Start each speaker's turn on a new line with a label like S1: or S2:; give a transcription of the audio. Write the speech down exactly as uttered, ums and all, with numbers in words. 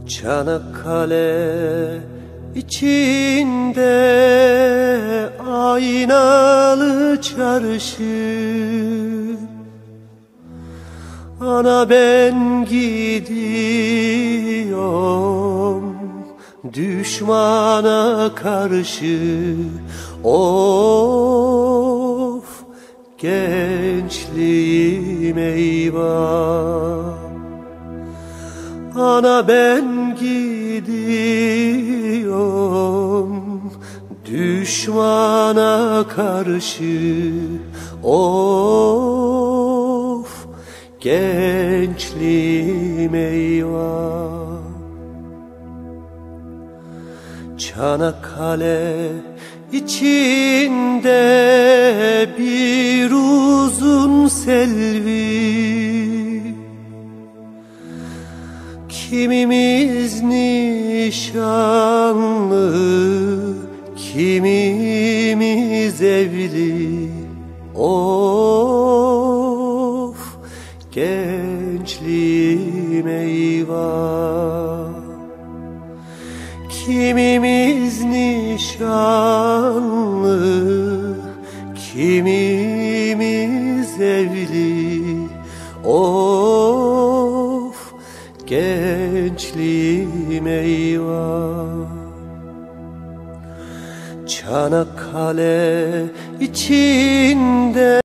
S1: Çanakkale içinde aynalı çarşı, ana ben gidiyorum düşmana karşı. Of gençliğim eyvah, ana ben gidiyorum düşmana karşı. Of gençliğim eyvah. Çanakkale içinde bir uzun selvi, kimimiz nişanlı, kimimiz evli. Of gençliğim eyvah, kimimiz nişanlı, kimimiz evli. Of gençliğim eyvah. Çanakkale içinde